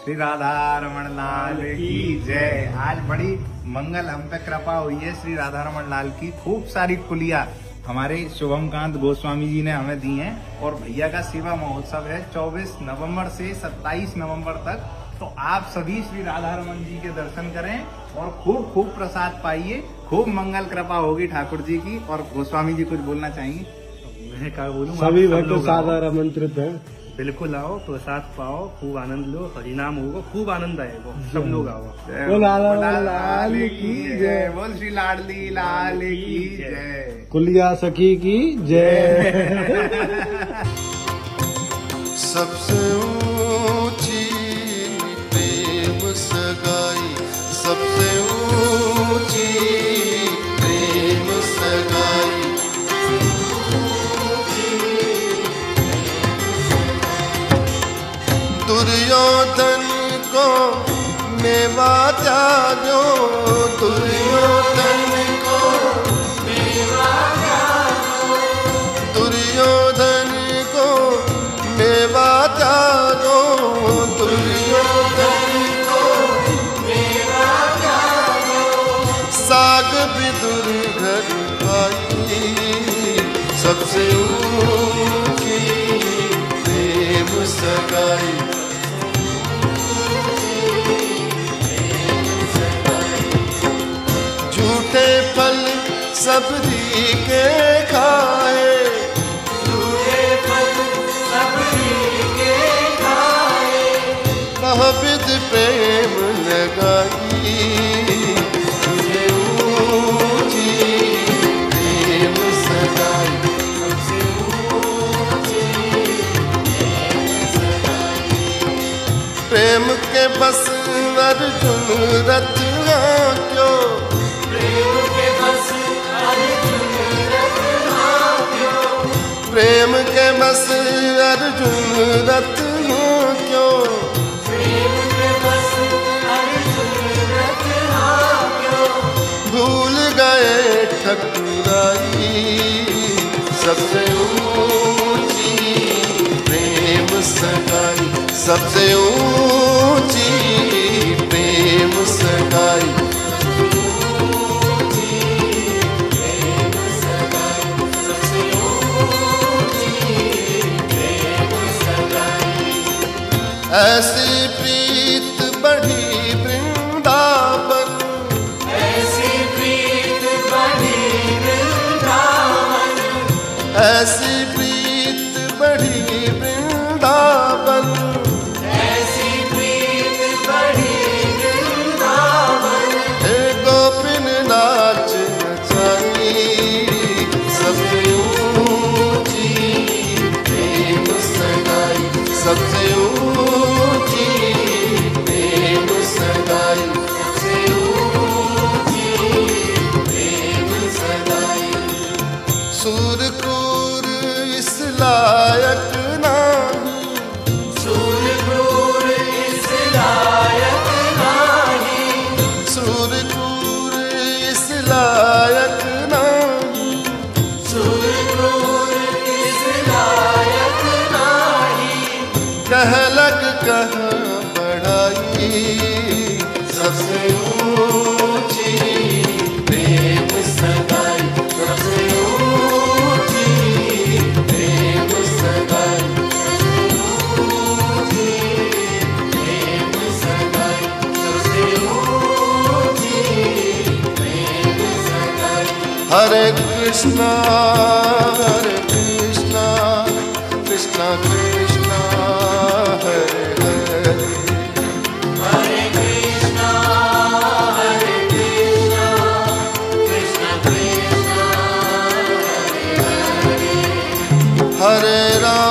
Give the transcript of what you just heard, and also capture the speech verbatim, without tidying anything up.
श्री राधारमण लाल की जय। आज बड़ी मंगल हम पे कृपा हुई है श्री राधारमण लाल की। खूब सारी कुलिया हमारे शुभमकांत गोस्वामी जी ने हमें दी हैं और भैया का सेवा महोत्सव है चौबीस नवंबर से सत्ताईस नवंबर तक। तो आप सभी श्री राधारमण जी के दर्शन करें और खूब खूब प्रसाद पाइए। खूब मंगल कृपा होगी ठाकुर जी की। और गोस्वामी जी कुछ बोलना चाहेंगे? मैं क्या बोलूँ, सभी भक्त सादर आमंत्रित हैं। बिल्कुल आओ, प्रसाद पाओ, खूब आनंद लो, हरिनाम होगा, खूब आनंद आएगा, सब लोग आओ। बोल लाल की जय, बोल श्री लाडली लाल की जय, कुलिया सखी की जय। सबसे ऊंची प्रेम सगाई, सबसे ऊंची प्रेम सगाई, दुर्योधन को मेवा त्यागो, दुर्योधन को मेवा त्यागो, दुर्योधन को मेवा त्यागो, दुर्योधन को मेवा त्यागो, साग विदुर घर आई, सबसे ऊंची प्रेम सगाई, झूठे फल सबरी के खाए, झूठे फल सबरी के खाए, बहुविध प्रेम लगाई, सबसे ऊंची प्रेम सगाई, सबसे ऊंची प्रेम सगाई, प्रेम के बस अर्जुन रथ क्यों, प्रेम के बस अर्जुन रथ क्यों, प्रेम के बस अर्जुन रथ क्यों, प्रेम के बस अर्जुन रथ क्यों, भूल गए ठकुराई, सबसे ऊंची प्रेम सगाई, सबसे ऊंची प्रेम सगाई, ऐसी प्रीत बढ़ी वृंदावन, ऐसी प्रीत बढ़ी वृंदावन, ऐसी प्रीत बढ़ी वृंदावन, ऐसी प्रीत बढ़ी वृंदावन, हे गोपिन नाच नचाई, सबसे ऊंची प्रेम सगाई, सबसे ऊंची प्रेम सगाई, सबसे ऊंची प्रेम सगाई, सूर क्रूर इस लायक नहीं, सूर क्रूर इस लायक नहीं, सूर क्रूर इस लायक नहीं, सूर क्रूर इस लायक नहीं, कह लग कह बढ़ाई, सबसे ऊंची प्रेम सगाई, सबसे ऊंची प्रेम सगाई, सबसे ऊंची प्रेम सगाई, सबसे ऊंची प्रेम सगाई, हरे कृष्णा हरे कृष्णा कृष्णा कृष्णा हरे हरे, हरे कृष्णा हरे कृष्णा कृष्णा कृष्णा हरे हरे, हरे राम